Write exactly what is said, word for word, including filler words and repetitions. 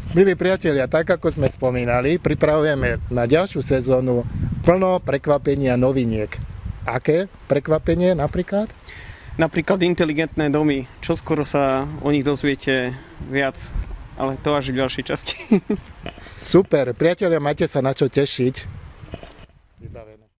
Milí priatelia, tak ako sme spomínali, pripravujeme na ďalšiu sezónu plno prekvapenia noviniek. Aké prekvapenie napríklad? Napríklad inteligentné domy. Čoskoro sa o nich dozviete viac, ale to až v ďalšej časti. Super, priatelia, máte sa na čo tešiť.